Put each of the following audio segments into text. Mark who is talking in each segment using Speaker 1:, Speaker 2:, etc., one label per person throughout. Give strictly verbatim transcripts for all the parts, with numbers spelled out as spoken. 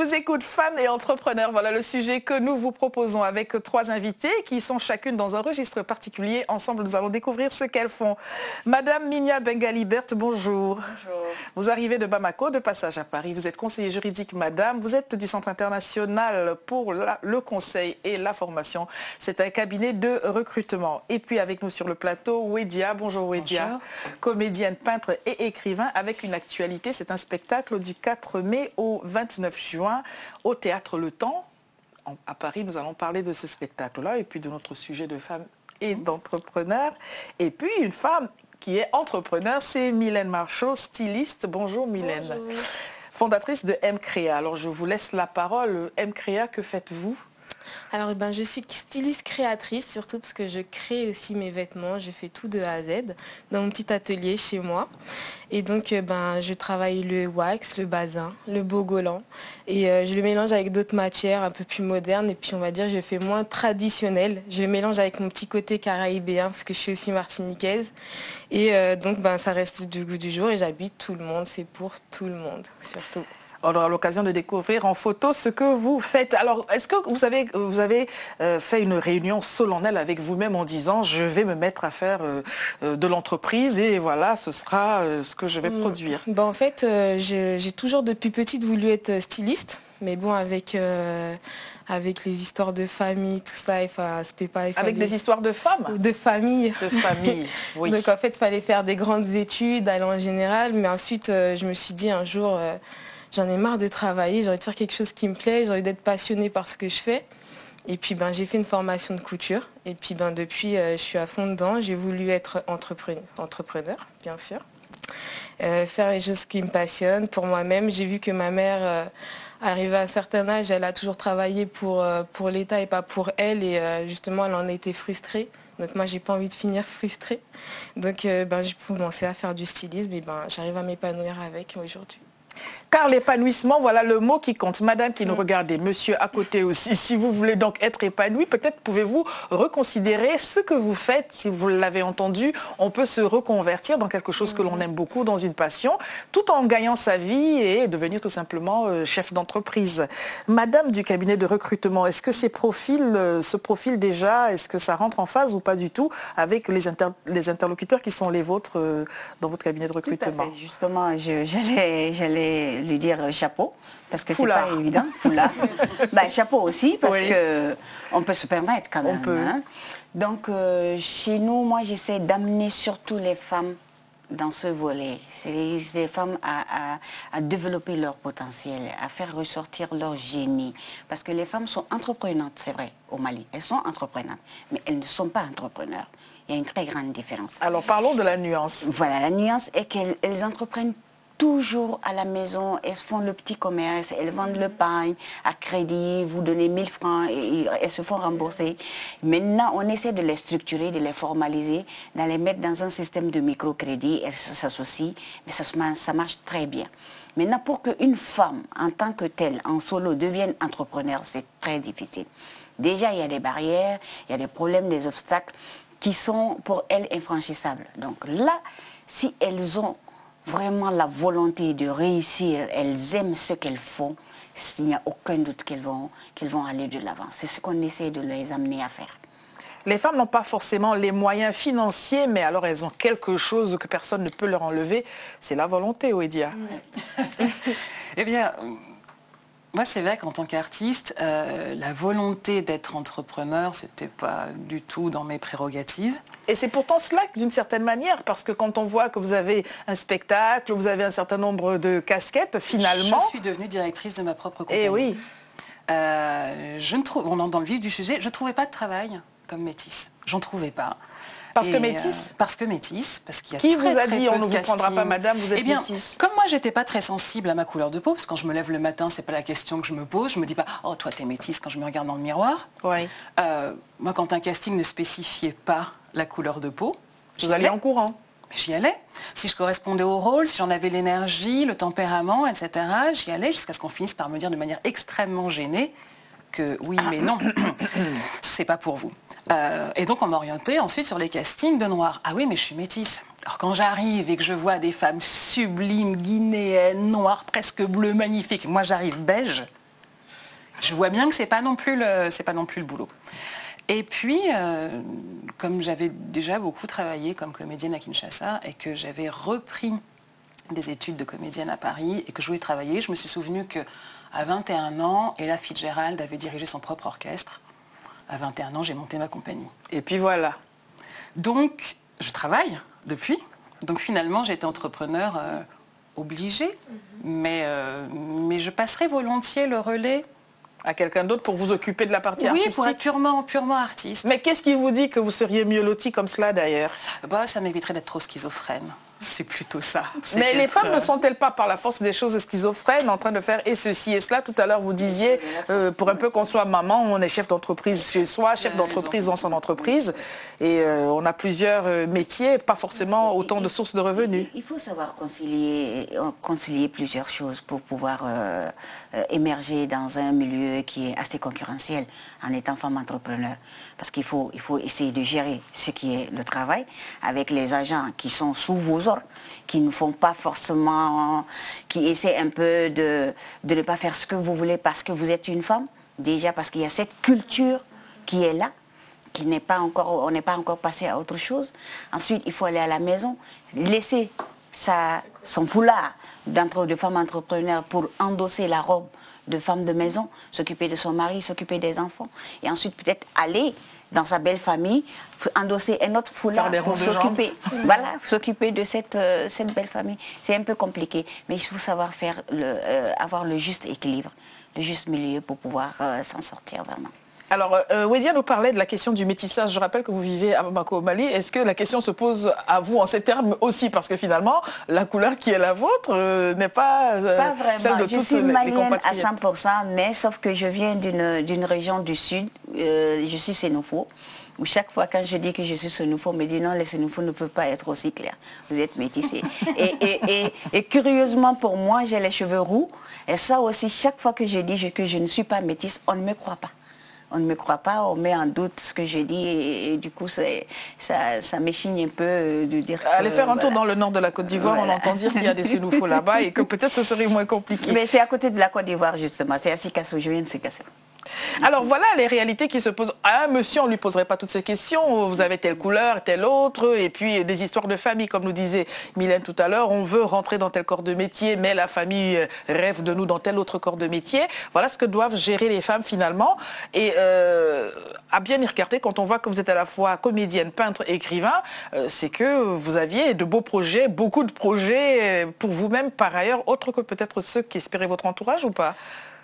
Speaker 1: vous écoute, femmes et entrepreneurs. Voilà le sujet que nous vous proposons avec trois invités qui sont chacune dans un registre particulier. Ensemble, nous allons découvrir ce qu'elles font. Madame Minia Bengali-Bert, bonjour.
Speaker 2: Bonjour.
Speaker 1: Vous arrivez de Bamako, de passage à Paris. Vous êtes conseiller juridique, madame. Vous êtes du Centre international pour la, le conseil et la formation. C'est un cabinet de recrutement. Et puis avec nous sur le plateau, Wedia. Bonjour Wedia.
Speaker 2: Bonjour.
Speaker 1: Comédienne, peintre et écrivain avec une actualité. C'est un spectacle du quatre mai au vingt-neuf juin au Théâtre Le Temps. À Paris, nous allons parler de ce spectacle-là et puis de notre sujet de femmes et d'entrepreneurs. Et puis une femme qui est entrepreneur, c'est Mylène Marchaud, styliste. Bonjour Mylène.
Speaker 2: Bonjour.
Speaker 1: Fondatrice de M-Créa. Alors je vous laisse la parole. M-Créa, que faites-vous ?
Speaker 2: Alors eh ben, je suis styliste créatrice, surtout parce que je crée aussi mes vêtements, je fais tout de A à Z dans mon petit atelier chez moi. Et donc ben, je travaille le wax, le basin, le bogolan et euh, je le mélange avec d'autres matières un peu plus modernes et puis on va dire je le fais moins traditionnel. Je le mélange avec mon petit côté caraïbéen parce que je suis aussi martiniquaise et euh, donc ben, ça reste du goût du jour et j'habite tout le monde, c'est pour tout le monde surtout.
Speaker 1: On aura l'occasion de découvrir en photo ce que vous faites. Alors, est-ce que vous avez, vous avez euh, fait une réunion solennelle avec vous-même en disant « je vais me mettre à faire euh, euh, de l'entreprise et voilà, ce sera euh, ce que je vais
Speaker 2: mmh.
Speaker 1: produire ».
Speaker 2: Ben, en fait, euh, je, j'ai toujours depuis petite voulu être styliste, mais bon, avec, euh, avec les histoires de famille, tout ça, enfin, c'était pas... Il fallait...
Speaker 1: Avec des histoires de femmes ?
Speaker 2: De famille.
Speaker 1: De famille, oui.
Speaker 2: Donc en fait, il fallait faire des grandes études, aller en général, mais ensuite, euh, je me suis dit un jour... Euh, J'en ai marre de travailler, j'ai envie de faire quelque chose qui me plaît, j'ai envie d'être passionnée par ce que je fais. Et puis ben, j'ai fait une formation de couture. Et puis ben, depuis, euh, je suis à fond dedans. J'ai voulu être entrepreneur, entrepreneur bien sûr. Euh, faire les choses qui me passionnent pour moi-même. J'ai vu que ma mère, euh, arrivée à un certain âge, elle a toujours travaillé pour, euh, pour l'État et pas pour elle. Et euh, justement, elle en était frustrée. Donc moi, j'ai pas envie de finir frustrée. Donc euh, ben, j'ai commencé à faire du stylisme et ben, j'arrive à m'épanouir avec aujourd'hui.
Speaker 1: Car l'épanouissement, voilà le mot qui compte. Madame qui nous regardez, monsieur à côté aussi, si vous voulez donc être épanoui, peut-être pouvez-vous reconsidérer ce que vous faites. Si vous l'avez entendu, on peut se reconvertir dans quelque chose que l'on aime beaucoup, dans une passion, tout en gagnant sa vie et devenir tout simplement euh, chef d'entreprise. Madame du cabinet de recrutement, est-ce que ces profils, euh, ce profil déjà, est-ce que ça rentre en phase ou pas du tout avec les, inter les interlocuteurs qui sont les vôtres euh, dans votre cabinet de recrutement ?
Speaker 3: Tout à fait. Justement, je, j'allais, j'allais lui dire chapeau, parce que c'est pas évident. Foulard. Ben, chapeau aussi, parce oui. que on peut se permettre quand même.
Speaker 1: On peut.
Speaker 3: Hein. Donc, euh, chez nous, moi, j'essaie d'amener surtout les femmes dans ce volet. C'est les, les femmes à, à, à développer leur potentiel, à faire ressortir leur génie. Parce que les femmes sont entreprenantes, c'est vrai, au Mali. Elles sont entreprenantes, mais elles ne sont pas entrepreneurs. Il y a une très grande différence.
Speaker 1: Alors, parlons de la nuance.
Speaker 3: Voilà, la nuance est qu'elles elles entreprennent toujours à la maison, elles font le petit commerce, elles vendent le pain à crédit, vous donnez mille francs et elles se font rembourser. Maintenant, on essaie de les structurer, de les formaliser, de les mettre dans un système de microcrédit, elles s'associent, mais ça, ça marche très bien. Maintenant, pour qu'une femme, en tant que telle, en solo, devienne entrepreneur, c'est très difficile. Déjà, il y a des barrières, il y a des problèmes, des obstacles qui sont pour elles infranchissables. Donc là, si elles ont vraiment la volonté de réussir, elles aiment ce qu'elles font, il n'y a aucun doute qu'elles vont, qu'elles vont aller de l'avant. C'est ce qu'on essaie de les amener à faire.
Speaker 1: Les femmes n'ont pas forcément les moyens financiers, mais alors elles ont quelque chose que personne ne peut leur enlever, c'est la volonté, Wedia.
Speaker 4: Oui. Eh bien, moi c'est vrai qu'en tant qu'artiste, euh, la volonté d'être entrepreneur, c'était pas du tout dans mes prérogatives.
Speaker 1: Et c'est pourtant cela, d'une certaine manière, parce que quand on voit que vous avez un spectacle, vous avez un certain nombre de casquettes, finalement...
Speaker 4: Je suis devenue directrice de ma propre compagnie.
Speaker 1: Eh oui.
Speaker 4: Euh, je ne trouve, on entre dans le vif du sujet, je ne trouvais pas de travail comme métisse. J'en trouvais pas.
Speaker 1: Parce
Speaker 4: Et
Speaker 1: que métisse
Speaker 4: euh, Parce que métisse, parce qu'il y a
Speaker 1: Qui
Speaker 4: très,
Speaker 1: vous a
Speaker 4: très
Speaker 1: dit
Speaker 4: peu
Speaker 1: on ne
Speaker 4: de
Speaker 1: vous prendra
Speaker 4: casting.
Speaker 1: pas madame, vous êtes
Speaker 4: eh bien,
Speaker 1: métisse?
Speaker 4: Comme moi, j'étais pas très sensible à ma couleur de peau, parce que quand je me lève le matin, c'est pas la question que je me pose. Je me dis pas, oh toi t'es métisse quand je me regarde dans le miroir.
Speaker 1: Oui.
Speaker 4: Euh, moi, quand un casting ne spécifiait pas la couleur de peau,
Speaker 1: vous allez en courant.
Speaker 4: J'y allais. Si je correspondais au rôle, si j'en avais l'énergie, le tempérament, et cetera, j'y allais jusqu'à ce qu'on finisse par me dire de manière extrêmement gênée que oui, mais non, c'est pas pour vous. Euh, et donc on m'orientait ensuite sur les castings de noir. Ah oui, mais je suis métisse. Alors quand j'arrive et que je vois des femmes sublimes, guinéennes, noires, presque bleues, magnifiques, moi j'arrive beige, je vois bien que c'est pas non plus le, c'est pas non plus le boulot. Et puis, euh, comme j'avais déjà beaucoup travaillé comme comédienne à Kinshasa et que j'avais repris des études de comédienne à Paris et que je voulais travailler, je me suis souvenu qu'à vingt et un ans, Ella Fitzgerald avait dirigé son propre orchestre. À vingt et un ans, j'ai monté ma compagnie.
Speaker 1: Et puis voilà.
Speaker 4: Donc, je travaille depuis. Donc finalement, j'ai été entrepreneur euh, obligée, mm-hmm. mais, euh, mais je passerai volontiers le relais
Speaker 1: à quelqu'un d'autre pour vous occuper de la partie
Speaker 4: oui,
Speaker 1: artistique.
Speaker 4: Oui, pour être purement, purement artiste.
Speaker 1: Mais qu'est-ce qui vous dit que vous seriez mieux loti comme cela d'ailleurs?
Speaker 4: Bah, ça m'éviterait d'être trop schizophrène. C'est plutôt ça.
Speaker 1: Mais les femmes euh... ne sont-elles pas par la force des choses schizophrènes en train de faire et ceci et cela? Tout à l'heure, vous disiez, euh, pour un peu qu'on soit maman, on est chef d'entreprise chez soi, chef d'entreprise dans son entreprise. Et euh, on a plusieurs euh, métiers, pas forcément autant de sources de revenus.
Speaker 3: Il faut savoir concilier, concilier plusieurs choses pour pouvoir euh, euh, émerger dans un milieu qui est assez concurrentiel en étant femme entrepreneur. Parce qu'il faut, il faut essayer de gérer ce qui est le travail avec les agents qui sont sous vos ordres, qui ne font pas forcément, qui essaient un peu de, de ne pas faire ce que vous voulez parce que vous êtes une femme. Déjà parce qu'il y a cette culture qui est là, qui n'est pas encore, on n'est pas encore passé à autre chose. Ensuite, il faut aller à la maison, laisser sa, son foulard de femme entrepreneur pour endosser la robe de femme de maison, s'occuper de son mari, s'occuper des enfants, et ensuite peut-être aller dans sa belle famille, endosser un autre foulard pour s'occuper, voilà, s'occuper de cette, euh, cette belle famille. C'est un peu compliqué, mais il faut savoir faire le, euh, avoir le juste équilibre, le juste milieu pour pouvoir euh, s'en sortir vraiment.
Speaker 1: Alors, euh, Wedia nous parlait de la question du métissage. Je rappelle que vous vivez à Bamako, au Mali. Est-ce que la question se pose à vous en ces termes aussi? Parce que finalement, la couleur qui est la vôtre euh, n'est pas, euh,
Speaker 3: pas vraiment.
Speaker 1: Celle de
Speaker 3: je
Speaker 1: tous
Speaker 3: suis
Speaker 1: les, les
Speaker 3: malienne à cent pour cent, mais sauf que je viens d'une région du sud. Euh, je suis sénoufo. Où chaque fois quand je dis que je suis sénoufo, on me dit non, les sénoufos ne peuvent pas être aussi clairs. Vous êtes métissés. et, et, et, et curieusement pour moi, j'ai les cheveux roux. Et ça aussi, chaque fois que je dis que je ne suis pas métisse, on ne me croit pas. On ne me croit pas, on met en doute ce que je dis et, et du coup ça, ça m'échigne un peu de dire que...
Speaker 1: Allez faire un
Speaker 3: voilà.
Speaker 1: tour dans le nord de la Côte d'Ivoire, voilà. On entend dire qu'il y a des sénoufos là-bas et que peut-être ce serait moins compliqué.
Speaker 3: Mais c'est à côté de la Côte d'Ivoire justement, c'est à Sikasso, je viens de Sikasso.
Speaker 1: Alors voilà les réalités qui se posent. À un monsieur, on ne lui poserait pas toutes ces questions. Vous avez telle couleur, telle autre. Et puis des histoires de famille, comme nous disait Mylène tout à l'heure. On veut rentrer dans tel corps de métier, mais la famille rêve de nous dans tel autre corps de métier. Voilà ce que doivent gérer les femmes finalement. Et euh, à bien y regarder, quand on voit que vous êtes à la fois comédienne, peintre, écrivain, euh, c'est que vous aviez de beaux projets, beaucoup de projets pour vous-même par ailleurs, autres que peut-être ceux qui espéraient votre entourage ou pas?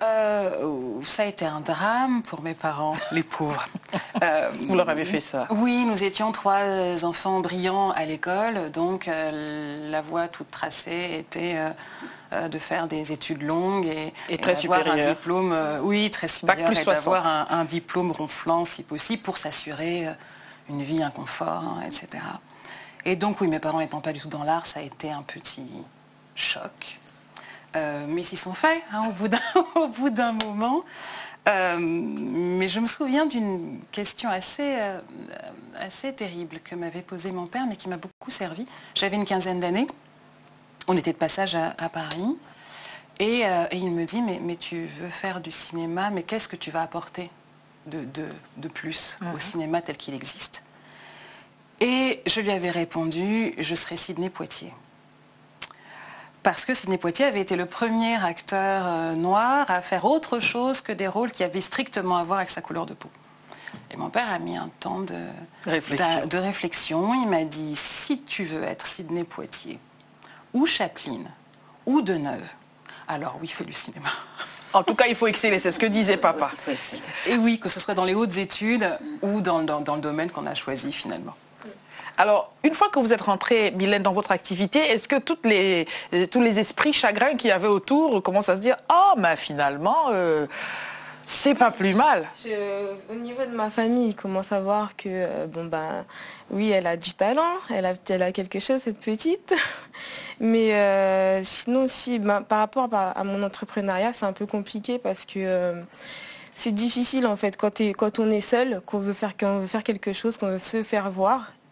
Speaker 4: Euh, ça a été un drame pour mes parents, les pauvres.
Speaker 1: Euh, Vous leur avez fait ça?
Speaker 4: Oui, nous étions trois enfants brillants à l'école, donc euh, la voie toute tracée était euh, de faire des études longues et,
Speaker 1: et, et très supérieures.
Speaker 4: Un diplôme, euh, oui, très supérieur, et d'avoir un, un diplôme ronflant si possible pour s'assurer une vie, un confort, et cetera. Et donc oui, mes parents n'étant pas du tout dans l'art, ça a été un petit choc. Euh, mais ils s'y sont faits hein, au bout d'un, au bout d'un moment. Euh, mais je me souviens d'une question assez, euh, assez terrible que m'avait posée mon père, mais qui m'a beaucoup servi. J'avais une quinzaine d'années. On était de passage à, à Paris. Et, euh, et il me dit, mais, mais tu veux faire du cinéma, mais qu'est-ce que tu vas apporter de, de, de plus mmh. au cinéma tel qu'il existe? Et je lui avais répondu, je serai Sidney Poitier. Parce que Sidney Poitier avait été le premier acteur euh, noir à faire autre chose que des rôles qui avaient strictement à voir avec sa couleur de peau. Et mon père a mis un temps de réflexion. de réflexion. Il m'a dit, si tu veux être Sidney Poitier, ou Chaplin, ou Deneuve, alors oui, fais du cinéma.
Speaker 1: En tout cas, il faut exceller, c'est ce que disait papa.
Speaker 4: Et oui, que ce soit dans les hautes études ou dans, dans, dans le domaine qu'on a choisi finalement.
Speaker 1: Alors, une fois que vous êtes rentrée, Mylène, dans votre activité, est-ce que toutes les, tous les esprits chagrins qu'il y avait autour commencent à se dire « Oh, mais finalement, euh, c'est pas plus mal ».
Speaker 2: Au niveau de ma famille, ils commencent à voir que, euh, bon ben, oui, elle a du talent, elle a, elle a quelque chose, cette petite. Mais euh, sinon, si, ben, par rapport à, à mon entrepreneuriat, c'est un peu compliqué parce que... Euh, c'est difficile en fait quand, quand on est seul, qu'on veut faire, qu'on veut faire quelque chose, qu'on veut se faire voir.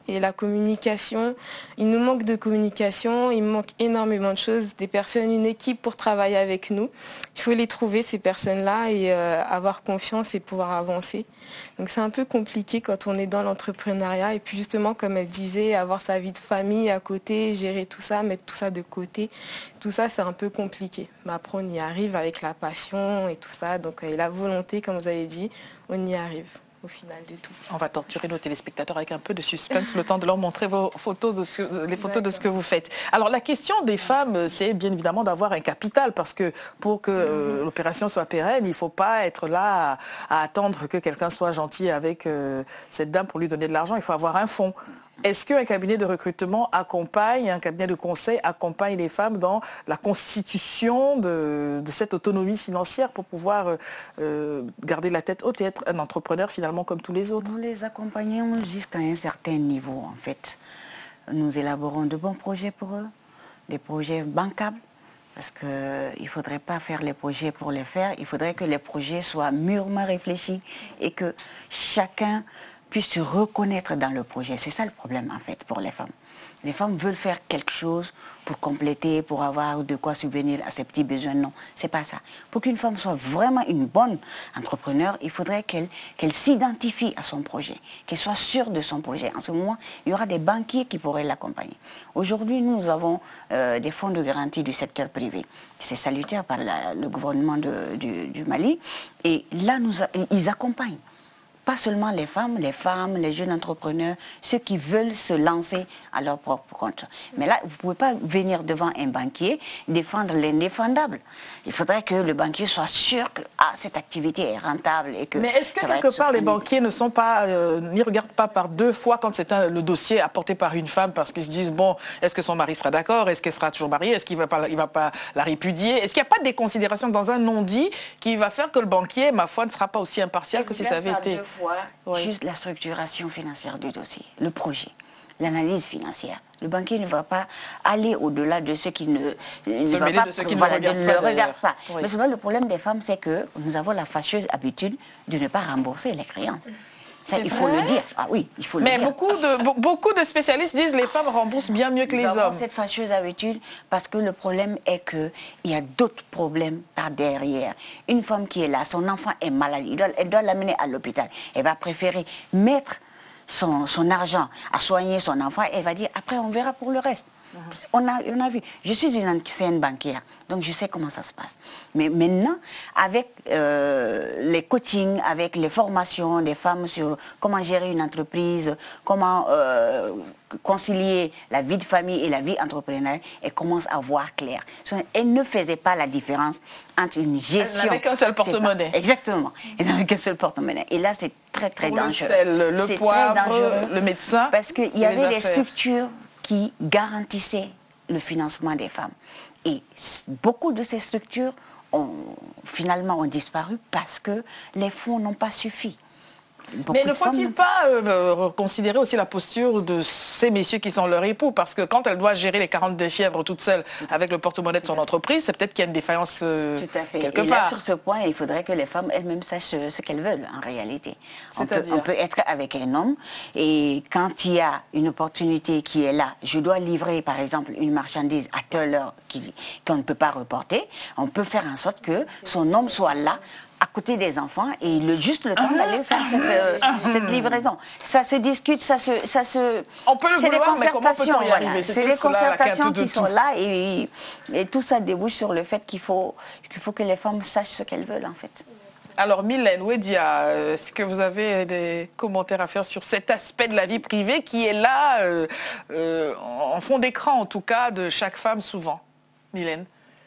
Speaker 2: Et la communication, il nous manque de communication, il manque énormément de choses, des personnes, une équipe pour travailler avec nous. Il faut les trouver, ces personnes-là, et euh, avoir confiance et pouvoir avancer. Donc c'est un peu compliqué quand on est dans l'entrepreneuriat. Et puis justement, comme elle disait, avoir sa vie de famille à côté, gérer tout ça, mettre tout ça de côté, tout ça c'est un peu compliqué. Mais après on y arrive avec la passion et tout ça, donc et la volonté, comme vous avez dit, on y arrive. Au final du tout.
Speaker 1: On va torturer nos téléspectateurs avec un peu de suspense, le temps de leur montrer vos photos de ce, les photos de ce que vous faites. Alors la question des femmes, c'est bien évidemment d'avoir un capital, parce que pour que euh, l'opération soit pérenne, il ne faut pas être là à, à attendre que quelqu'un soit gentil avec euh, cette dame pour lui donner de l'argent, il faut avoir un fonds. Est-ce qu'un cabinet de recrutement accompagne, un cabinet de conseil accompagne les femmes dans la constitution de, de cette autonomie financière pour pouvoir euh, garder la tête haute et être un entrepreneur finalement comme tous les autres?
Speaker 3: Nous les accompagnons jusqu'à un certain niveau en fait. Nous élaborons de bons projets pour eux, des projets bancables, parce qu'il ne faudrait pas faire les projets pour les faire, il faudrait que les projets soient mûrement réfléchis et que chacun puisse se reconnaître dans le projet. C'est ça le problème en fait pour les femmes. Les femmes veulent faire quelque chose pour compléter, pour avoir de quoi subvenir à ses petits besoins. Non, c'est pas ça. Pour qu'une femme soit vraiment une bonne entrepreneur, il faudrait qu'elle qu'elle s'identifie à son projet, qu'elle soit sûre de son projet. En ce moment, il y aura des banquiers qui pourraient l'accompagner. Aujourd'hui, nous avons euh, des fonds de garantie du secteur privé. C'est salutaire par la, le gouvernement de, du, du Mali. Et là, nous, ils accompagnent. Pas seulement les femmes, les femmes, les jeunes entrepreneurs, ceux qui veulent se lancer à leur propre compte. Mais là, vous ne pouvez pas venir devant un banquier défendre l'indéfendable. Il faudrait que le banquier soit sûr que ah, cette activité est rentable. Et que
Speaker 1: Mais est-ce que quelque part les banquiers ne sont pas, euh, n'y regardent pas par deux fois quand c'est un, le dossier apporté par une femme, parce qu'ils se disent, bon, est-ce que son mari sera d'accord, est-ce qu'elle sera toujours mariée, est-ce qu'il ne va pas, il va pas la répudier? Est-ce qu'il n'y a pas des considérations dans un non-dit qui va faire que le banquier, ma foi, ne sera pas aussi impartial que si ça avait été...
Speaker 3: Oui. Juste la structuration financière du dossier, le projet, l'analyse financière. Le banquier ne va pas aller au-delà de ce qui ne, ne va pas,
Speaker 1: de ceux qui
Speaker 3: voilà,
Speaker 1: ne
Speaker 3: ne le regarde pas.
Speaker 1: Oui.
Speaker 3: Mais souvent, le problème des femmes, c'est que nous avons la fâcheuse habitude de ne pas rembourser les créances. Ça, il faut
Speaker 1: vrai?
Speaker 3: le dire. Ah oui, il faut
Speaker 1: Mais
Speaker 3: le dire.
Speaker 1: beaucoup de, beaucoup de spécialistes disent que les femmes remboursent bien mieux que
Speaker 3: Nous
Speaker 1: les
Speaker 3: avons
Speaker 1: hommes.
Speaker 3: cette fâcheuse habitude parce que le problème est qu'il y a d'autres problèmes par derrière. Une femme qui est là, son enfant est malade, elle doit l'amener à l'hôpital. Elle va préférer mettre son, son argent à soigner son enfant. Elle va dire, après on verra pour le reste. On a, on a vu. Je suis une ancienne banquière, donc je sais comment ça se passe. Mais maintenant, avec euh, les coachings, avec les formations des femmes sur comment gérer une entreprise, comment euh, concilier la vie de famille et la vie entrepreneuriale, elles commencent à voir clair. Elles ne faisaient pas la différence entre une gestion...
Speaker 1: Elles n'avaient qu'un seul porte-monnaie.
Speaker 3: Exactement. Elles n'avaient qu'un seul porte-monnaie. Et là, c'est très, très
Speaker 1: Pour
Speaker 3: dangereux.
Speaker 1: Le sel, le poivre, le médecin.
Speaker 3: Parce qu'il y avait des structures qui garantissaient le financement des femmes. Et beaucoup de ces structures ont, finalement ont disparu parce que les fonds n'ont pas suffi. Beaucoup
Speaker 1: Mais ne faut-il pas euh, considérer aussi la posture de ces messieurs qui sont leurs époux? Parce que quand elle doit gérer les quarante-deux fièvres toute seule avec le porte-monnaie de son entreprise, c'est peut-être qu'il y a une défaillance euh,
Speaker 3: Tout à fait.
Speaker 1: quelque
Speaker 3: Et
Speaker 1: part.
Speaker 3: là, sur ce point, il faudrait que les femmes elles-mêmes sachent ce, ce qu'elles veulent en réalité. On peut,
Speaker 1: C'est-à-dire
Speaker 3: on peut être avec un homme et quand il y a une opportunité qui est là, je dois livrer par exemple une marchandise à telle heure qui- qu'on ne peut pas reporter, on peut faire en sorte que son homme soit là à côté des enfants et le, juste le temps d'aller faire cette, euh, cette livraison. Ça se discute, ça se... Ça se
Speaker 1: On peut le
Speaker 3: c'est des
Speaker 1: vouloir, mais comment peut-on y
Speaker 3: concertations,
Speaker 1: arriver?
Speaker 3: voilà.
Speaker 1: C'était
Speaker 3: C'est des
Speaker 1: cela, la
Speaker 3: concertations
Speaker 1: quinte de
Speaker 3: qui sont
Speaker 1: tout.
Speaker 3: là et, et tout ça débouche sur le fait qu'il faut, qu'il faut que les femmes sachent ce qu'elles veulent en fait.
Speaker 1: Alors Mylène Ouédia, est-ce que vous avez des commentaires à faire sur cet aspect de la vie privée qui est là, euh, euh, en fond d'écran en tout cas, de chaque femme souvent? Mylène?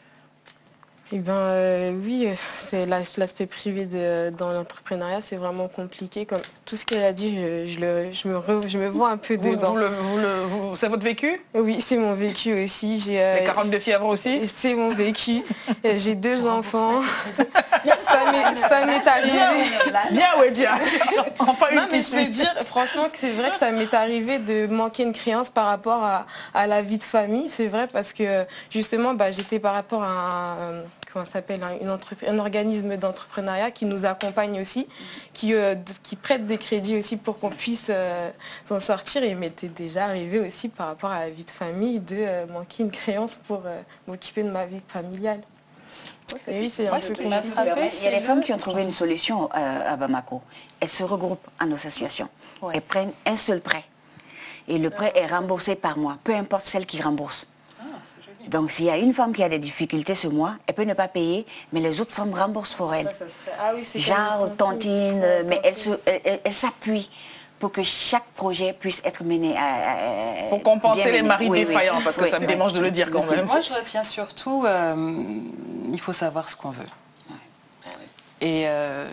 Speaker 2: Eh bien, euh, oui, c'est l'as- l'aspect privé de, dans l'entrepreneuriat, c'est vraiment compliqué. Comme tout ce qu'elle a dit, je, je, le, je, me re- je me vois un peu
Speaker 1: Vous,
Speaker 2: dedans.
Speaker 1: vous le- vous le- vous- c'est votre vécu?
Speaker 2: Oui, c'est mon vécu aussi. J'ai, euh,
Speaker 1: Les quarante-deux fièvres aussi?
Speaker 2: c'est mon vécu. Euh, J'ai deux enfants. ça m'est ça m'est arrivé.
Speaker 1: Bien Ouédia. Enfin une
Speaker 2: Non, mais
Speaker 1: qui
Speaker 2: je vais
Speaker 1: suit.
Speaker 2: dire, franchement, que c'est vrai que ça m'est arrivé de manquer une créance par rapport à, à la vie de famille. C'est vrai parce que, justement, bah, j'étais par rapport à un, comment ça s'appelle, un, une entrep- un organisme d'entrepreneuriat qui nous accompagne aussi, qui, euh, d- qui prête des crédits aussi pour qu'on puisse euh, s'en sortir. Et il m'était déjà arrivé aussi par rapport à la vie de famille de euh, manquer une créance pour euh, m'occuper de ma vie familiale. Et oui, c'est un
Speaker 4: Moi,
Speaker 2: peu
Speaker 4: ce qui m'a
Speaker 2: compliqué.
Speaker 4: frappé,
Speaker 3: Il y a
Speaker 4: c'est
Speaker 3: des
Speaker 4: le-
Speaker 3: femmes qui ont trouvé une solution euh, à Bamako. Elles se regroupent en association.
Speaker 4: Ouais.
Speaker 3: Elles prennent un seul prêt. Et le prêt est remboursé par mois, peu importe celle qui rembourse.
Speaker 4: Ah, c'est joli.
Speaker 3: Donc s'il y a une femme qui a des difficultés ce mois, elle peut ne pas payer, mais les autres femmes remboursent pour elle.
Speaker 2: Ça, ça serait- Ah oui, c'est comme
Speaker 3: Genre
Speaker 2: une
Speaker 3: tontine,
Speaker 2: Ouais,
Speaker 3: mais elle
Speaker 2: tontine.
Speaker 3: se- elle- elle- elle s'appuie pour que chaque projet puisse être mené à... à- à-
Speaker 1: Pour compenser
Speaker 3: bien
Speaker 1: les
Speaker 3: mené.
Speaker 1: maris
Speaker 3: Oui, oui.
Speaker 1: défaillants, parce que
Speaker 3: Oui,
Speaker 1: ça me
Speaker 3: oui.
Speaker 1: démange de le dire quand même.
Speaker 4: Moi, je retiens surtout, euh, il faut savoir ce qu'on veut. Et euh,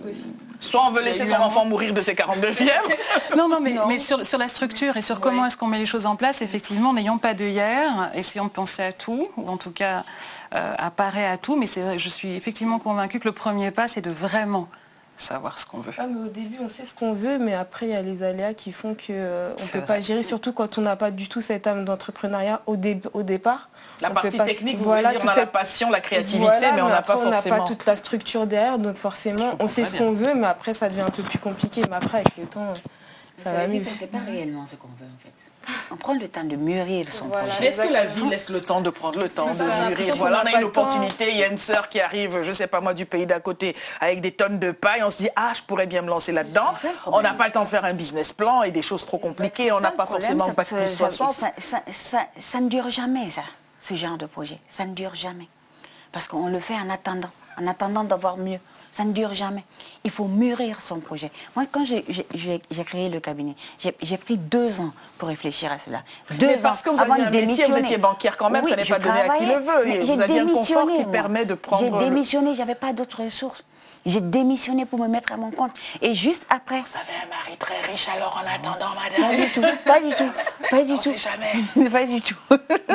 Speaker 1: Soit on veut laisser
Speaker 4: Il y
Speaker 1: son
Speaker 4: a eu un
Speaker 1: enfant mourir de ses quarante-deux fièvres.
Speaker 4: non, non, mais, mais sur, sur la structure et sur comment est-ce qu'on met les choses en place, effectivement, n'ayons pas d'œillères, essayons de penser à tout, ou en tout cas euh, à parer à tout. Mais c'est vrai, je suis effectivement convaincue que le premier pas, c'est de vraiment savoir ce qu'on veut.
Speaker 2: Ah, mais au début, on sait ce qu'on veut, mais après, il y a les aléas qui font qu'on ne
Speaker 4: C'est
Speaker 2: peut
Speaker 4: vrai.
Speaker 2: pas gérer, surtout quand on n'a pas du tout cette âme d'entrepreneuriat au, dé- au départ.
Speaker 1: La
Speaker 2: On peut
Speaker 1: partie
Speaker 2: pas-
Speaker 1: technique, vous
Speaker 2: voilà,
Speaker 1: voulez dire, on a
Speaker 2: toute
Speaker 1: la
Speaker 2: cette-
Speaker 1: passion, la créativité,
Speaker 2: Voilà,
Speaker 1: mais on n'a
Speaker 2: après,
Speaker 1: pas
Speaker 2: on n'a
Speaker 1: forcément...
Speaker 2: pas toute la structure derrière, donc forcément, on sait
Speaker 1: très
Speaker 2: ce
Speaker 1: bien.
Speaker 2: qu'on veut, mais après, ça devient un peu plus compliqué. Mais après, avec le temps, ça va mieux.
Speaker 3: C'est pas réellement ce qu'on veut en fait. On prend le temps de mûrir son
Speaker 2: Voilà.
Speaker 3: projet.
Speaker 1: Mais est-ce que la vie
Speaker 2: Exactement.
Speaker 1: laisse le temps de prendre le temps, de
Speaker 2: ça, j'ai
Speaker 1: mûrir?
Speaker 2: l'impression
Speaker 1: Voilà,
Speaker 2: qu'on
Speaker 1: on
Speaker 2: n'a
Speaker 1: a
Speaker 2: pas
Speaker 1: une
Speaker 2: le temps.
Speaker 1: opportunité, il y a une sœur qui arrive, je sais pas moi, du pays d'à côté, avec des tonnes de paille, on se dit, ah, je pourrais bien me lancer là-dedans.
Speaker 3: C'est ça, le
Speaker 1: On
Speaker 3: problème.
Speaker 1: n'a pas le temps de faire un business plan et des choses trop compliquées, on n'a pas forcément bac plus
Speaker 3: ça,
Speaker 1: soixante.
Speaker 3: ça, ça, ça- ça ne dure jamais, ça, ce genre de projet. Ça ne dure jamais. Parce qu'on le fait en attendant, en attendant d'avoir mieux. Ça ne dure jamais. Il faut mûrir son projet. Moi, quand j'ai- j'ai j'ai- j'ai créé le cabinet, j'ai j'ai pris deux ans pour réfléchir à cela. Deux
Speaker 1: Mais parce
Speaker 3: ans
Speaker 1: que vous
Speaker 3: avant
Speaker 1: aviez
Speaker 3: de
Speaker 1: un métier, vous
Speaker 3: démissionner.
Speaker 1: étiez banquière quand même,
Speaker 3: Oui,
Speaker 1: ça n'est
Speaker 3: je
Speaker 1: pas donné à qui
Speaker 3: travaillais,
Speaker 1: le veut.
Speaker 3: mais
Speaker 1: Et
Speaker 3: j'ai
Speaker 1: vous aviez un confort
Speaker 3: démissionné,
Speaker 1: qui
Speaker 3: moi.
Speaker 1: permet de prendre
Speaker 3: J'ai
Speaker 1: le-
Speaker 3: démissionné, j'avais pas d'autres ressources. J'ai démissionné pour me mettre à mon compte. Et juste après...
Speaker 1: Vous avez un mari très riche, alors en attendant,
Speaker 3: Pas
Speaker 1: madame.
Speaker 3: du tout, pas du tout, pas du
Speaker 1: On
Speaker 3: tout.
Speaker 1: sait jamais.
Speaker 3: Pas du tout.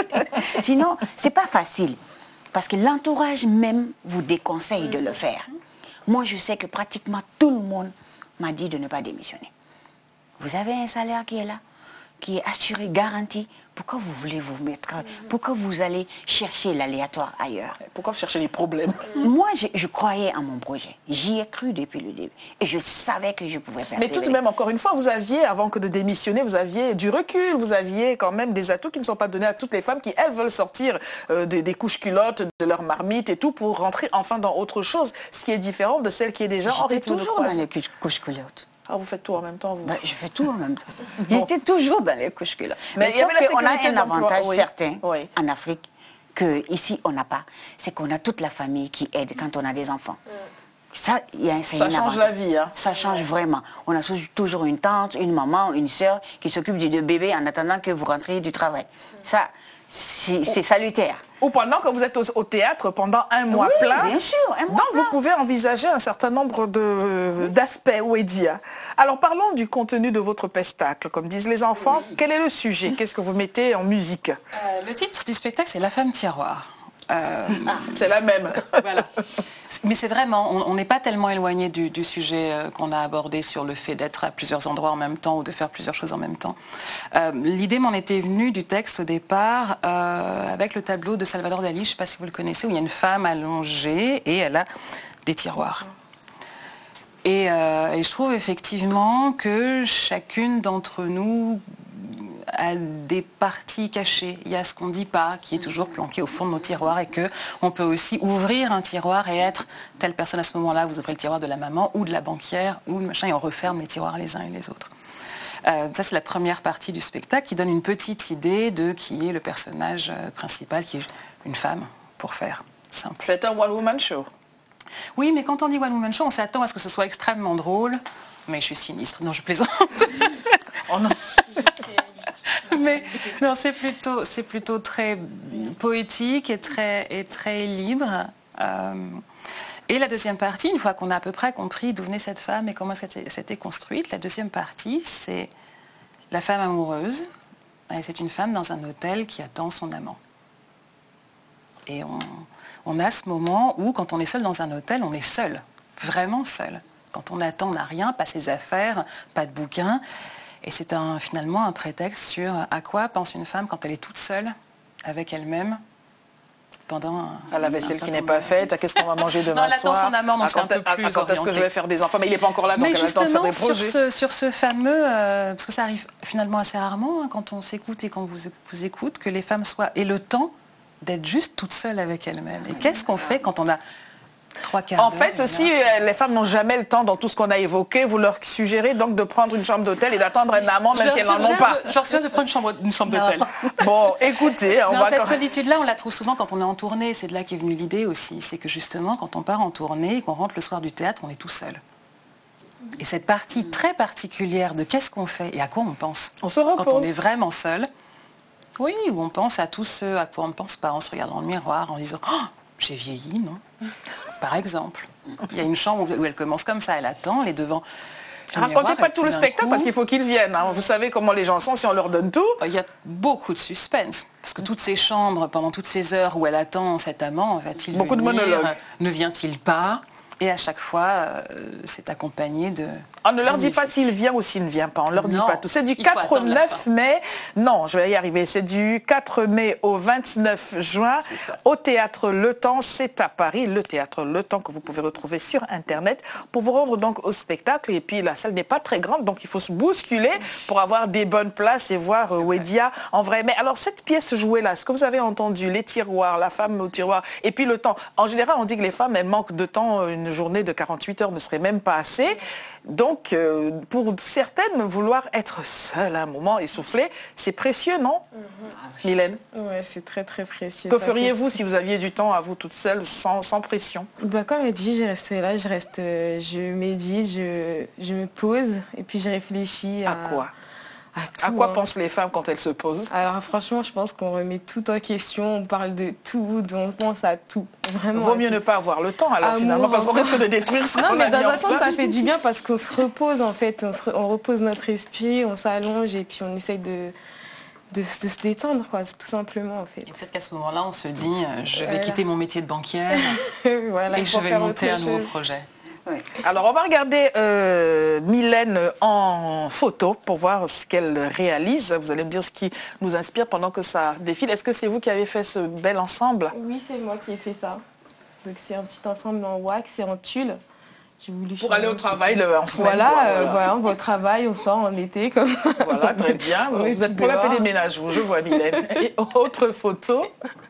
Speaker 3: Sinon, c'est pas facile. Parce que l'entourage même vous déconseille de le faire. Moi, je sais que pratiquement tout le monde m'a dit de ne pas démissionner. Vous avez un salaire qui est là, qui est assuré, garanti. Pourquoi vous voulez vous mettre... Pourquoi vous allez chercher l'aléatoire ailleurs?
Speaker 1: Pourquoi vous cherchez les problèmes?
Speaker 3: Moi, je, je croyais en mon projet. J'y ai cru depuis le début. Et je savais que je pouvais faire.
Speaker 1: Mais tout de même, encore une fois, vous aviez, avant que de démissionner, vous aviez du recul, vous aviez quand même des atouts qui ne sont pas donnés à toutes les femmes qui, elles, veulent sortir euh, des, des couches culottes, de leur marmite et tout, pour rentrer enfin dans autre chose, ce qui est différent de celle qui est déjà en
Speaker 3: J'étais
Speaker 1: rythme de
Speaker 3: toujours dans
Speaker 1: croissance.
Speaker 3: les couches couches culottes.
Speaker 1: Ah, vous faites tout en même temps, vous.
Speaker 3: Ben, je fais tout en même temps. J'étais toujours dans les couches culottes.
Speaker 1: Mais
Speaker 3: Mais,
Speaker 1: il y avait la
Speaker 3: on a
Speaker 1: sécurité
Speaker 3: un
Speaker 1: d'emploi,
Speaker 3: avantage
Speaker 1: oui.
Speaker 3: certain
Speaker 1: Oui.
Speaker 3: en Afrique qu'ici on n'a pas. C'est qu'on a toute la famille qui aide quand on a des enfants. Ça, il y a un, c'est
Speaker 1: Ça
Speaker 3: un
Speaker 1: change
Speaker 3: avantage.
Speaker 1: la vie, hein.
Speaker 3: Ça change vraiment. On a toujours une tante, une maman, une sœur qui s'occupe du du bébé en attendant que vous rentriez du travail. Ça, c'est c'est salutaire.
Speaker 1: Ou pendant que vous êtes au, au théâtre pendant un mois
Speaker 3: Oui,
Speaker 1: plein.
Speaker 3: bien sûr, un mois
Speaker 1: Donc
Speaker 3: plein.
Speaker 1: vous pouvez envisager un certain nombre de- d'aspects, Ouedia. Alors parlons du contenu de votre pestacle. Comme disent les enfants, quel est le sujet? Qu'est-ce que vous mettez en musique?
Speaker 4: Euh, le titre du spectacle, c'est La femme tiroir. Euh,
Speaker 1: C'est la même.
Speaker 4: Voilà. Mais c'est vraiment, on on n'est pas tellement éloigné du, du sujet euh, qu'on a abordé sur le fait d'être à plusieurs endroits en même temps ou de faire plusieurs choses en même temps. Euh, L'idée m'en était venue du texte au départ euh, avec le tableau de Salvador Dali, je ne sais pas si vous le connaissez, où il y a une femme allongée et elle a des tiroirs. Et, euh, et je trouve effectivement que chacune d'entre nous a des parties cachées. Il y a ce qu'on ne dit pas, qui est toujours planqué au fond de nos tiroirs, et que on peut aussi ouvrir un tiroir et être telle personne à ce moment-là. Vous ouvrez le tiroir de la maman ou de la banquière ou de machin, et on referme les tiroirs les uns et les autres. Euh, ça, c'est la première partie du spectacle qui donne une petite idée de qui est le personnage euh, principal, qui est une femme, pour faire simple.
Speaker 1: C'est un one-woman show.
Speaker 4: Oui, mais quand on dit One Woman Show, on s'attend à ce que ce soit extrêmement drôle. Mais je suis sinistre. Non, je plaisante.
Speaker 1: Oh non.
Speaker 4: Mais non, c'est plutôt, c'est plutôt très poétique et très, et très libre. Euh, et la deuxième partie, une fois qu'on a à peu près compris d'où venait cette femme et comment elle s'était construite, la deuxième partie, c'est la femme amoureuse. Et c'est une femme dans un hôtel qui attend son amant. Et on, on a ce moment où, quand on est seul dans un hôtel, on est seul, vraiment seul. Quand on attend, on n'a rien, pas ses affaires, pas de bouquin. Et c'est un, finalement un prétexte sur à quoi pense une femme quand elle est toute seule avec elle-même. pendant un,
Speaker 1: à la vaisselle
Speaker 4: un
Speaker 1: qui n'est pas faite, à qu'est-ce qu'on va manger demain
Speaker 4: non, la
Speaker 1: soir.
Speaker 4: danse en amont, donc
Speaker 1: à
Speaker 4: c'est un
Speaker 1: quand,
Speaker 4: peu plus
Speaker 1: à, à quand est-ce que je vais faire des enfants? Mais il n'est pas encore là, donc
Speaker 4: Mais
Speaker 1: elle a le temps de faire
Speaker 4: justement,
Speaker 1: des
Speaker 4: sur
Speaker 1: projets.
Speaker 4: ce, sur ce fameux, euh, parce que ça arrive finalement assez rarement, hein, quand on s'écoute et quand vous vous écoute, que les femmes soient aient le temps d'être juste toutes seules avec elles-mêmes. Et qu'est-ce qu'on fait quand on a trois quarts
Speaker 1: En
Speaker 4: d'heure,
Speaker 1: fait,
Speaker 4: une
Speaker 1: si
Speaker 4: heure,
Speaker 1: euh, les femmes n'ont jamais le temps dans tout ce qu'on a évoqué, vous leur suggérez donc de prendre une chambre d'hôtel et d'attendre un amant, même si elles n'en ont pas.
Speaker 4: Je leur suggère de prendre une chambre, une chambre d'hôtel.
Speaker 1: Bon, écoutez, on
Speaker 4: Non,
Speaker 1: va
Speaker 4: cette
Speaker 1: quand-
Speaker 4: solitude-là, on la trouve souvent quand on est en tournée. C'est de là qu'est venue l'idée aussi. C'est que justement, quand on part en tournée et qu'on rentre le soir du théâtre, on est tout seul. Et cette partie très particulière de qu'est-ce qu'on fait et à quoi on pense.
Speaker 1: On se
Speaker 4: Quand on
Speaker 1: repose.
Speaker 4: est vraiment seul, oui, où on pense à tout ce à quoi on ne pense pas. On se regarde dans le miroir en disant oh, j'ai vieilli, non? Par exemple. Il y a une chambre où elle commence comme ça, elle attend, elle est devant. le
Speaker 1: Racontez
Speaker 4: miroir,
Speaker 1: pas
Speaker 4: et
Speaker 1: tout
Speaker 4: puis
Speaker 1: le
Speaker 4: d'un
Speaker 1: spectacle
Speaker 4: coup,
Speaker 1: parce qu'il faut qu'ils viennent. hein. Vous savez comment les gens sont si on leur donne tout.
Speaker 4: il y a beaucoup de suspense. Parce que toutes ces chambres, pendant toutes ces heures où elle attend cet amant, va-t-il
Speaker 1: Beaucoup de
Speaker 4: venir?
Speaker 1: monologues.
Speaker 4: Ne vient-il pas? Et à chaque fois, euh, c'est accompagné de...
Speaker 1: On ne leur
Speaker 4: de
Speaker 1: dit pas
Speaker 4: musique.
Speaker 1: s'il vient ou s'il ne vient pas. On leur dit
Speaker 4: Non,
Speaker 1: pas tout. C'est du
Speaker 4: il faut
Speaker 1: quatre au
Speaker 4: attendre la
Speaker 1: neuf
Speaker 4: fin.
Speaker 1: mai. Non, je vais y arriver. C'est du quatre mai au vingt-neuf juin
Speaker 4: ça.
Speaker 1: au Théâtre Le Temps. C'est à Paris, le Théâtre Le Temps que vous pouvez retrouver sur Internet pour vous rendre donc au spectacle. Et puis la salle n'est pas très grande, donc il faut se bousculer pour avoir des bonnes places et voir euh, Wedia en vrai. Mais alors cette pièce jouée là, ce que vous avez entendu, les tiroirs, la femme au tiroir, et puis le temps. En général, on dit que les femmes elles manquent de temps. Une journée de quarante-huit heures ne serait même pas assez. Donc, euh, pour certaines, vouloir être seule à un moment et souffler, c'est précieux, non,
Speaker 2: Mm-hmm.
Speaker 1: Mylène?
Speaker 2: Ouais, c'est très très précieux.
Speaker 1: Que
Speaker 2: Ça
Speaker 1: feriez-vous si vous aviez du temps à vous toute seule, sans, sans pression?
Speaker 2: fait- Bah, comme elle dit, je reste là, je reste, euh, je médite, je, je me pose et puis je réfléchis à,
Speaker 1: À quoi?
Speaker 2: à tout.
Speaker 1: À quoi
Speaker 2: hein.
Speaker 1: pensent les femmes quand elles se posent?
Speaker 2: Alors franchement, je pense qu'on remet tout en question, on parle de tout, on pense à tout. Vraiment.
Speaker 1: Vaut
Speaker 2: à
Speaker 1: mieux
Speaker 2: tout.
Speaker 1: ne pas avoir le temps, alors,
Speaker 2: Amour,
Speaker 1: finalement, parce qu'on
Speaker 2: amour.
Speaker 1: risque de détruire ce
Speaker 2: Non,
Speaker 1: qu'on
Speaker 2: mais
Speaker 1: a
Speaker 2: dans
Speaker 1: mis
Speaker 2: un
Speaker 1: en
Speaker 2: sens, ça
Speaker 1: place.
Speaker 2: fait du bien parce qu'on se repose en fait, on, se re- on repose notre esprit, on s'allonge et puis on essaye de, de, de se détendre, quoi, tout simplement en fait.
Speaker 4: Et peut-être qu'à ce moment-là, on se dit, euh, je vais
Speaker 2: Voilà.
Speaker 4: quitter mon métier de banquière
Speaker 2: Voilà,
Speaker 4: et je
Speaker 2: pour
Speaker 4: vais
Speaker 2: faire
Speaker 4: monter un
Speaker 2: autre
Speaker 4: nouveau
Speaker 2: chose.
Speaker 4: projet.
Speaker 1: Alors, on va regarder euh, Mylène en photo pour voir ce qu'elle réalise. Vous allez me dire ce qui nous inspire pendant que ça défile. Est-ce que c'est vous qui avez fait ce bel ensemble?
Speaker 2: Oui, c'est moi qui ai fait ça. Donc c'est un petit ensemble en wax et en tulle. J'ai voulu
Speaker 1: Pour
Speaker 2: changer
Speaker 1: aller au
Speaker 2: un petit
Speaker 1: travail
Speaker 2: peu.
Speaker 1: le, en semaine.
Speaker 2: Voilà,
Speaker 1: quoi,
Speaker 2: euh,
Speaker 1: voilà.
Speaker 2: voilà, on va au travail, on sort en été comme ça.
Speaker 1: Voilà, très bien.
Speaker 2: On
Speaker 1: Vous
Speaker 2: est
Speaker 1: êtes pour la
Speaker 2: dehors.
Speaker 1: paix des ménages, vous, je vois Mylène. Et autre photo.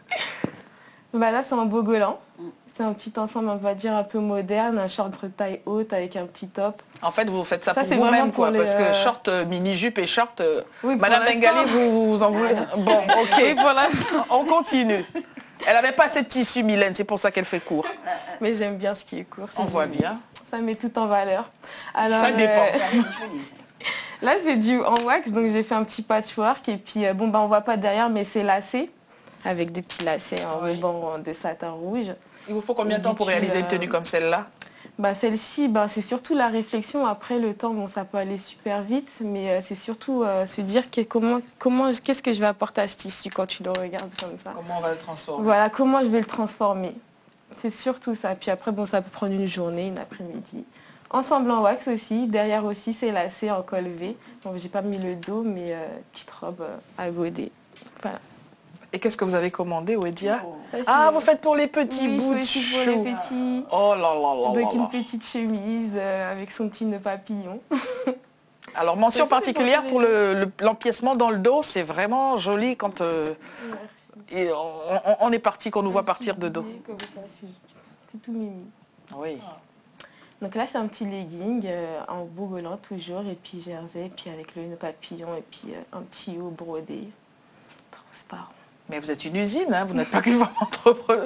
Speaker 2: Bah là, c'est en Bogolan. C'est un petit ensemble, on va dire, un peu moderne, un short de taille haute avec un petit top.
Speaker 1: En fait, vous faites ça,
Speaker 2: Ça,
Speaker 1: pour
Speaker 2: c'est
Speaker 1: vous-même,
Speaker 2: vraiment
Speaker 1: quoi.
Speaker 2: pour les,
Speaker 1: Parce que
Speaker 2: euh,
Speaker 1: short, euh, mini-jupe et short... euh,
Speaker 2: Oui, pour
Speaker 1: Madame
Speaker 2: l'instant.
Speaker 1: Bengali, vous, vous en voulez? Bon, ok.
Speaker 2: Et pour l'instant.
Speaker 1: On continue. Elle n'avait pas assez de tissu, Mylène, c'est pour ça qu'elle fait court.
Speaker 2: Mais j'aime bien ce qui est court.
Speaker 1: On
Speaker 2: c'est-
Speaker 1: voit bien.
Speaker 2: Ça met tout en valeur. Alors,
Speaker 1: Ça dépend.
Speaker 2: euh, là, c'est du en wax, donc j'ai fait un petit patchwork. Et puis, euh, bon, bah, on voit pas derrière, mais c'est lacé, avec des petits lacets en
Speaker 1: Oui.
Speaker 2: ruban de satin rouge.
Speaker 1: Il vous faut combien de temps pour
Speaker 2: Du tulle,
Speaker 1: réaliser une
Speaker 2: euh,
Speaker 1: tenue comme celle-là?
Speaker 2: Bah, celle-ci, bah, c'est surtout la réflexion. Après, le temps, bon, ça peut aller super vite, mais euh, c'est surtout euh, se dire que comment, comment, qu'est-ce que je vais apporter à ce tissu quand tu le regardes comme ça.
Speaker 1: Comment on va le transformer?
Speaker 2: Voilà, comment je vais le transformer. C'est surtout ça. Puis après, bon, ça peut prendre une journée, une après-midi. Ensemble en wax aussi. Derrière aussi, c'est lacé en col V. Bon, j'ai pas mis le dos, mais euh, petite robe euh, à godet. Voilà.
Speaker 1: Et qu'est-ce que vous avez commandé, Wedia?
Speaker 2: Ça, c'est-
Speaker 1: Ah, vous faites pour les petits
Speaker 2: Oui, je
Speaker 1: bouts
Speaker 2: fais
Speaker 1: de
Speaker 2: aussi pour
Speaker 1: chou.
Speaker 2: les petits.
Speaker 1: Oh là là là là
Speaker 2: Donc une
Speaker 1: là.
Speaker 2: petite chemise euh, avec son petit nœud papillon.
Speaker 1: Alors, mention
Speaker 2: Ça, c'est
Speaker 1: particulière
Speaker 2: pour
Speaker 1: pour
Speaker 2: tous
Speaker 1: le- le- l'empiècement dans le dos. C'est vraiment joli quand euh,
Speaker 2: Merci.
Speaker 1: et on, on- on est parti, qu'on nous voit
Speaker 2: Un
Speaker 1: partir
Speaker 2: petit
Speaker 1: de dos.
Speaker 2: gilet comme ça, c'est c'est tout mimi.
Speaker 1: Oui.
Speaker 2: Donc là, c'est un petit legging euh, en beau volant toujours, et puis jersey, puis avec le nœud papillon, et puis euh, un petit haut brodé, transparent.
Speaker 1: Mais vous êtes une usine, hein, vous n'êtes pas qu'une femme entrepreneur.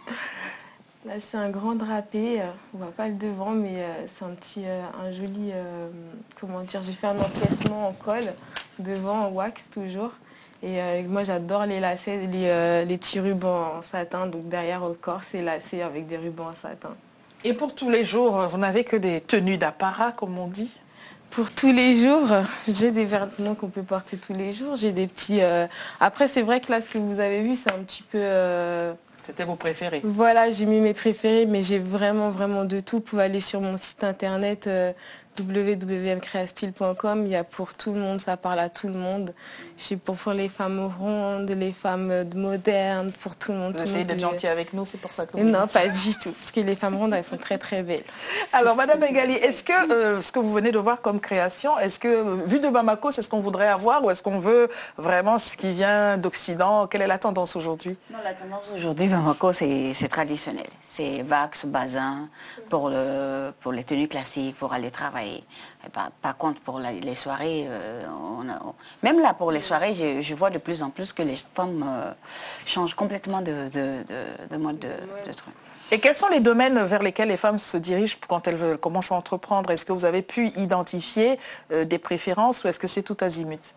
Speaker 2: Là, c'est un grand drapé, euh, on voit pas le devant, mais euh, c'est un petit, euh, un joli, euh, comment dire, j'ai fait un empiècement en col, devant en wax toujours. Et euh, moi, j'adore les lacets, les, euh, les petits rubans en satin, donc derrière au corps, c'est lacé avec des rubans en satin.
Speaker 1: Et pour tous les jours, vous n'avez que des tenues d'apparat, comme on dit?
Speaker 2: Pour tous les jours, j'ai des vêtements qu'on peut porter tous les jours. J'ai des petits. euh, Après, c'est vrai que là, ce que vous avez vu, c'est un petit peu. euh,
Speaker 1: C'était vos préférés?
Speaker 2: Voilà, j'ai mis mes préférés, mais j'ai vraiment, vraiment de tout. Vous pouvez aller sur mon site internet, euh, w w w point créastyle point com. Il y a pour tout le monde, ça parle à tout le monde. Je suis pour, pour les femmes rondes, les femmes modernes, pour tout le monde.
Speaker 1: Vous essayez d'être gentil avec nous, c'est pour ça que vous
Speaker 2: Non,
Speaker 1: dites
Speaker 2: pas
Speaker 1: ça.
Speaker 2: du tout, parce que les femmes rondes, elles sont très très belles.
Speaker 1: Alors, Madame Bengali, est-ce que euh, ce que vous venez de voir comme création, est-ce que, euh, vu de Bamako, c'est ce qu'on voudrait avoir ou est-ce qu'on veut vraiment ce qui vient d'Occident? Quelle est la tendance aujourd'hui?
Speaker 3: Non, la tendance aujourd'hui, Bamako, c'est traditionnel. C'est vax, bazin, pour, le, pour les tenues classiques, pour aller travailler. Par, par contre, pour la, les soirées, euh, on a, on, même là, pour les soirées, je, je vois de plus en plus que les femmes euh, changent complètement de, de, de, de mode de, de truc.
Speaker 1: Et quels sont les domaines vers lesquels les femmes se dirigent quand elles veulent, commencent à entreprendre? Est-ce que vous avez pu identifier euh, des préférences ou est-ce que c'est tout azimut?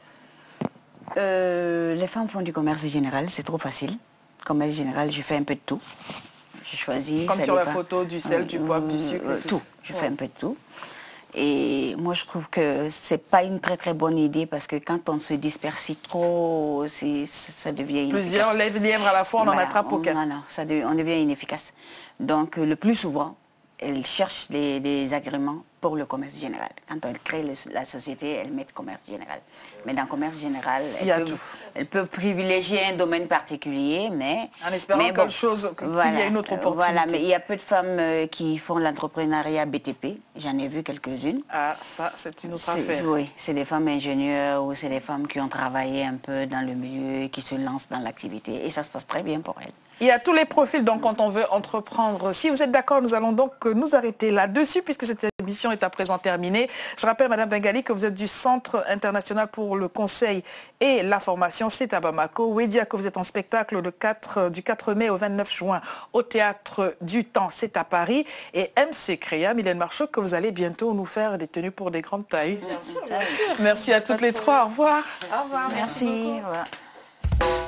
Speaker 3: euh, Les femmes font du commerce général, c'est trop facile. Commerce général, je fais un peu de tout. Je choisis.
Speaker 1: Comme
Speaker 3: ça
Speaker 1: sur
Speaker 3: dépend.
Speaker 1: la photo, du sel,
Speaker 3: euh,
Speaker 1: du poivre, du sucre.
Speaker 3: euh,
Speaker 1: tout.
Speaker 3: tout. Je ouais. fais un peu de tout. Et moi, je trouve que c'est pas une très très bonne idée parce que quand on se disperse trop, ça devient inefficace.
Speaker 1: Plusieurs lièvres à la fois, on voilà, en attrape aucun.
Speaker 3: Non, non, ça devient, on devient inefficace. Donc, le plus souvent, elles cherchent les, des agréments pour le commerce général. Quand elles créent le, la société, elles mettent commerce général. Mais dans le commerce général, elles peuvent, elles peuvent privilégier un domaine particulier, mais...
Speaker 1: En espérant
Speaker 3: mais
Speaker 1: quelque
Speaker 3: bon,
Speaker 1: chose, qu'il
Speaker 3: voilà,
Speaker 1: y ait une autre opportunité.
Speaker 3: Voilà, mais il y a peu de femmes euh, qui font l'entrepreneuriat B T P. J'en ai vu quelques-unes.
Speaker 1: Ah, ça, c'est une autre affaire.
Speaker 3: Oui, c'est des femmes ingénieurs ou c'est des femmes qui ont travaillé un peu dans le milieu, qui se lancent dans l'activité. Et ça se passe très bien pour elles.
Speaker 1: Il y a tous les profils donc quand on veut entreprendre. Si vous êtes d'accord, nous allons donc nous arrêter là-dessus puisque cette émission est à présent terminée. Je rappelle, Madame Bengali, que vous êtes du Centre international pour le conseil et la formation, c'est à Bamako. Wedia, que vous êtes en spectacle le quatre, du quatre mai au vingt-neuf juin au Théâtre du Temps, c'est à Paris. Et M C Créa, Mylène Marchot, que vous allez bientôt nous faire des tenues pour des grandes tailles.
Speaker 2: Bien sûr, bien sûr.
Speaker 1: Merci à toutes les trois. Au revoir.
Speaker 2: Au revoir.
Speaker 3: Merci.
Speaker 2: Merci.